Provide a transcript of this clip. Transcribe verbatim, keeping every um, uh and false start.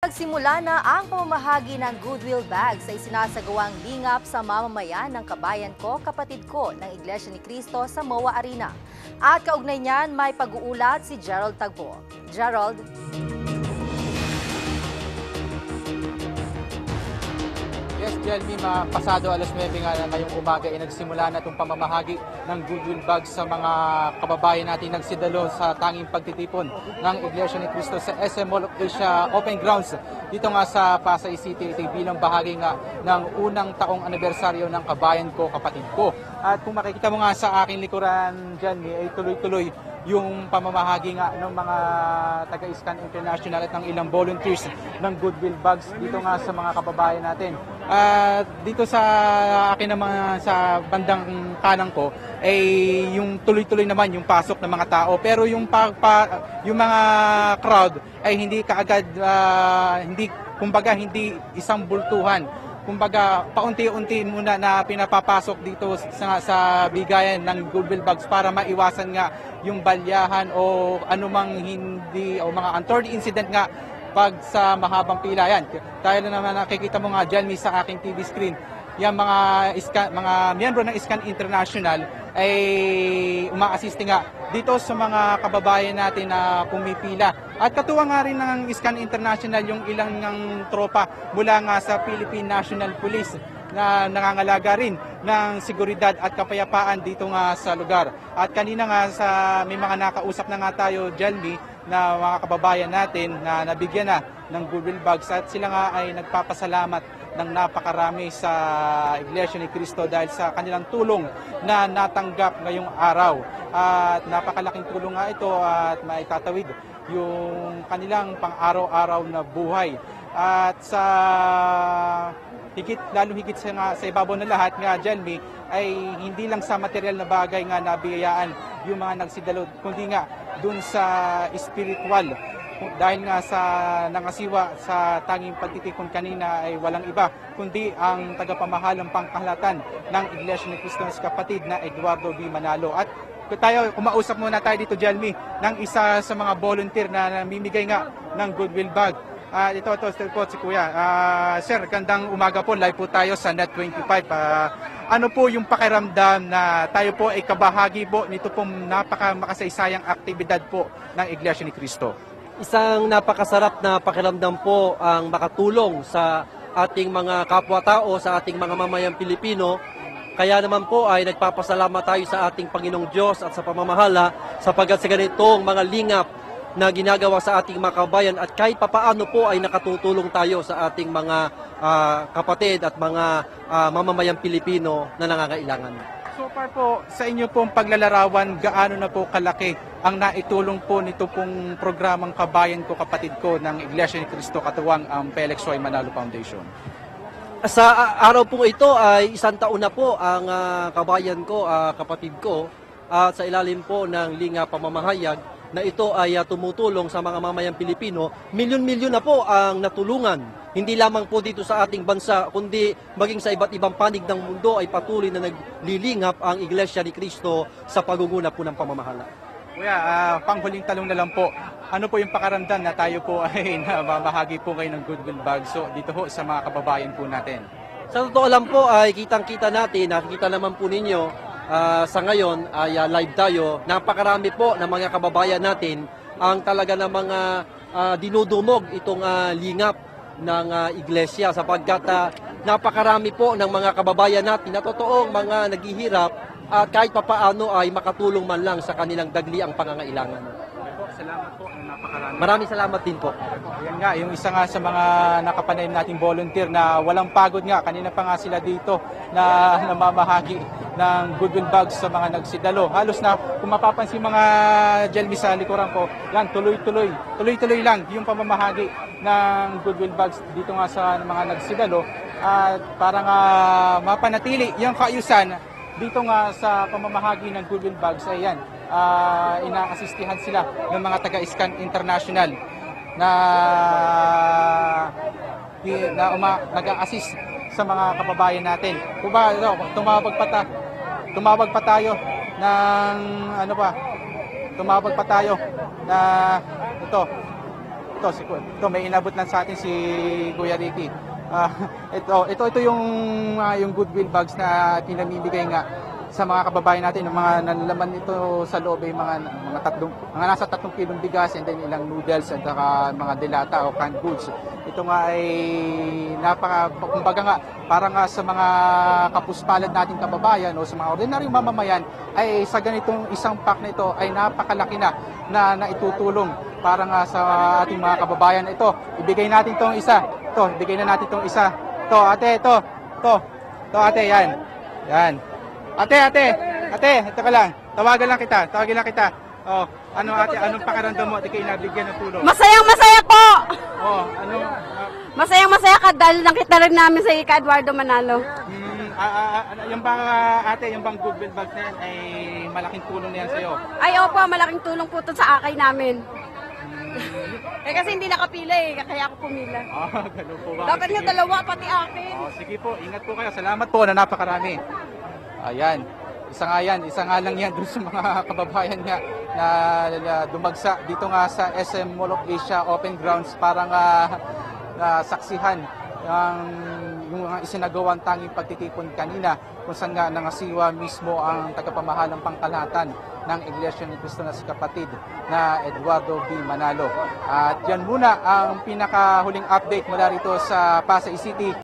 Nagsimula na ang pamamahagi ng Goodwill Bag sa isinasagawang lingap sa mamamayan ng Kabayan Ko, Kapatid Ko ng Iglesia ni Cristo sa M O A Arena. At kaugnay niyan, may pag-uulat si Gerald Tagbo. Gerald? Yes, Jelmy, pasado alas nuwebe nga ngayong umaga ay nagsimula na itong pamamahagi ng Goodwill Bag sa mga kababayan natin nagsidalo sa tanging pagtitipon ng Iglesia ni Cristo sa S M Mall of Asia Open Grounds dito nga sa Pasay City. Ito bilang bahagi nga ng unang taong anibersaryo ng Kabayan Ko, Kapatid Ko. At kung makikita mo nga sa aking likuran, Jelmy, ay tuloy-tuloy yung pamamahagi nga ng mga taga-Iskan International at ng ilang volunteers ng Goodwill Bags dito nga sa mga kababayan natin. At uh, dito sa akin naman sa bandang kanang ko ay yung tuloy-tuloy naman yung pasok ng mga tao, pero yung pa, pa, yung mga crowd ay hindi kaagad uh, hindi kumbaga hindi isang bultuhan. Kumbaga, paunti-unti muna na pinapapasok dito sa, sa bigayan ng Goodwill Bags para maiwasan nga yung balyahan o anumang hindi o mga untoward incident nga pag sa mahabang pila. Yan, tayo na naman nakikita mo nga dyan sa aking T V screen, yung mga, iskan, mga miyembro ng Iskan International ay uma-assist nga dito sa mga kababayan natin na pumipila. At katuwa nga rin ng Iskan International yung ilang ng tropa mula nga sa Philippine National Police na nangangalaga rin ng seguridad at kapayapaan dito nga sa lugar. At kanina nga sa may mga nakausap na nga tayo, Jelmy, na mga kababayan natin na nabigyan na ng Goodwill Bags at sila nga ay nagpapasalamat ng napakarami sa Iglesia ni Cristo dahil sa kanilang tulong na natanggap ngayong araw. At napakalaking tulong nga ito at maitatawid yung kanilang pang-araw-araw na buhay. At sa higit, lalo higit sa, nga, sa ibabaw na lahat nga, Jelmy, ay hindi lang sa material na bagay nga nabiyayaan yung mga nagsidalo, kundi nga dun sa spiritual. Dahil nga sa nangasiwa sa tanging pagtitikon kanina ay walang iba kundi ang tagapamahalang pangkahalatan ng Iglesia ni Cristo sa Kapatid na Eduardo B. Manalo. At tayo, kumausap muna tayo dito, Jelmy, ng isa sa mga volunteer na namimigay nga ng Goodwill Bag. Uh, ito, ito, ito po si Kuya. Uh, sir, gandang umaga po. Live po tayo sa Net twenty-five. Uh, ano po yung pakiramdam na tayo po ay kabahagi po nito pong napaka makasaysayang aktibidad po ng Iglesia ni Cristo? Isang napakasarap na pakiramdam po ang makatulong sa ating mga kapwa-tao, sa ating mga mamayang Pilipino. Kaya naman po ay nagpapasalamat tayo sa ating Panginoong Diyos at sa pamamahala sapagkat sa ganitong mga lingap na ginagawa sa ating mga kabayan at kahit papaano po ay nakatutulong tayo sa ating mga uh, kapatid at mga uh, mamamayang Pilipino na nangangailangan. So far po, sa inyo pong paglalarawan, gaano na po kalaki ang naitulong po nito pong programang Kabayan Ko, Kapatid Ko ng Iglesia ni Cristo katuwang ang Felix Roy Manalo Foundation? Sa araw po ito ay isang taon na po ang uh, Kabayan Ko, uh, Kapatid Ko at uh, sa ilalim po ng Linga Pamamahayag na ito ay uh, tumutulong sa mga mamayang Pilipino. Milyon-milyon na po ang natulungan. Hindi lamang po dito sa ating bansa, kundi maging sa iba't ibang panig ng mundo ay patuloy na naglilingap ang Iglesia ni Cristo sa paguguna po ng pamamahala. Kuya, uh, panghuling talong na lang po, ano po yung pakaramdam na tayo po ay namamahagi po kayo ng Goodwill Bag so dito ho sa mga kababayan po natin? Sa totoo lang po ay kitang-kita natin, nakikita naman po ninyo uh, sa ngayon ay uh, live tayo. Napakarami po ng mga kababayan natin ang talaga ng mga uh, dinudumog itong uh, lingap ng uh, iglesia sapagkat uh, napakarami po ng mga kababayan natin na totoong mga naghihirap at kahit papaano ay makatulong man lang sa kanilang dagliang pangangailangan. Salamat po, napakarami. Maraming salamat din po. Yan nga, yung isa nga sa mga nakapanaim nating volunteer na walang pagod nga, kanina pa nga sila dito na namamahagi ng Goodwill Bags sa mga nagsidalo. Halos na kung mapapansin mga Jelmy sa likuran ko, yan tuloy-tuloy, tuloy-tuloy lang yung pamamahagi ng Goodwill Bags dito nga sa mga nagsidalo at para nga mapanatili yung kaayusan dito nga sa pamamahagi ng Goodwill Bags ay yan, uh, ina-asistihan sila ng mga taga-Iskan International na na uma, nag-a-assist sa mga kababayan natin. Kung ba, ano, tumawag pa ta, tumawag pa tayo ng ano pa? Tumawag pa tayo na ito ito, si, ito may inabot lang sa atin si Kuya Ricky. Ah, ito, ito, ito yung, uh, yung goodwill bags na pinamimigay nga sa mga kababayan natin. Yung mga nalalaman nito sa loob ay mga, mga, tatlong, mga nasa tatlong kilong bigas and then ilang noodles at saka mga delata o canned goods. Ito nga ay napaka, kumbaga nga, parang nga sa mga kapuspalad nating kababayan o sa mga ordinaryong mamamayan ay sa ganitong isang pack na ito ay napakalaki na na naitutulong para nga sa ating mga kababayan. Ito, ibigay natin itong isa. Ito, ibigay na natin itong isa. Ito, ate, ito. Ito, ito ate, yan. Yan. Ate, ate, ate, ito ka lang. Tawagan lang kita, tawagan lang kita. Oh, ano ate, anong pakiramdam mo? Ate kayo nabigyan ng tulong. Masayang masaya po! Oh, ano? Uh, Masayang masaya ka dahil nakita rin namin sa Ika Eduardo Manalo. mm, ah, ah, ah, yung bang ah, ate, yung bang goodwill bags na yan ay malaking tulong na yan sa'yo? Ay opo, malaking tulong po ito sa akay namin. Eh kasi hindi nakapila eh, kaya ako pumila. Ah, ganun po ba? Dapat nga Sige. dalawa, pati akin. Oh, sige po, ingat po kayo. Salamat po na napakarami. Ayan. Isa nga yan, isa nga lang yan dun sa mga kababayan nga na, na dumagsa dito nga sa S M Mall of Asia Open Grounds para nga na saksihan ang yung mga isinagawang tanging pagtitipon kanina kung saan nga nangasiwa mismo ang tagapamahalang pangkalahatan ng Iglesia ni Cristo na si kapatid na Eduardo B. Manalo. At yan muna ang pinakahuling update mula rito sa Pasay City.